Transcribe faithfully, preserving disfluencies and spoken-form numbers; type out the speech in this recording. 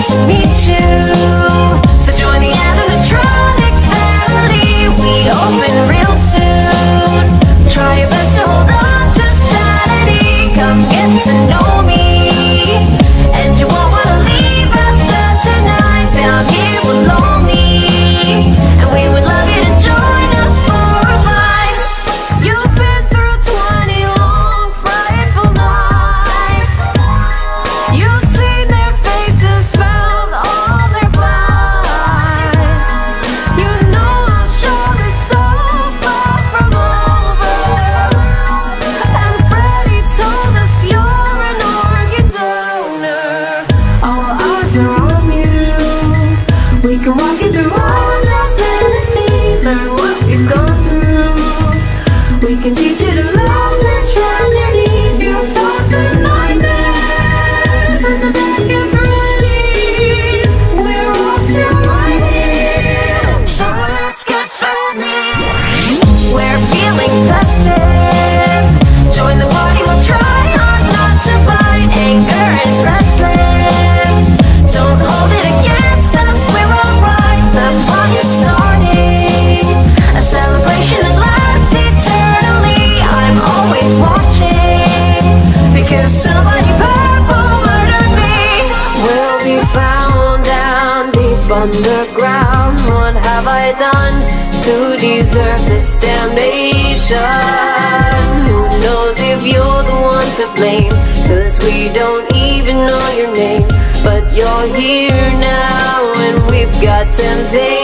to meet you. So join the animatronic family. We open real soon. Try your best to hold on to sanity. Come get to know me, and you won't want to leave after tonight. Down here we're lonely, and we would love you to join us for a ride. You've been through twenty long frightful nights. You've seen their faces, felt all their blights. You know our show is so far from over, and Freddie told us you're an organ donor. All eyes are on you. We can walk you through all of that fantasy, learn what we've gone through. We can teach you to love the tragedy. You thought the nightmares and the big and Freddy's. We're all still right here, so let's get friendly. We're feeling festive. Join the party, we'll try hard not to bite. Anger is restless. Don't hold it against us, we're alright. The fun is starting, a celebration that lasts eternally. I'm always watching, because somebody purple murdered me. We'll be found down deep underground. What have I done to deserve this damnation? Who knows if you're the one to blame, cause we don't even know your name. But you're here now, and we've got temptation.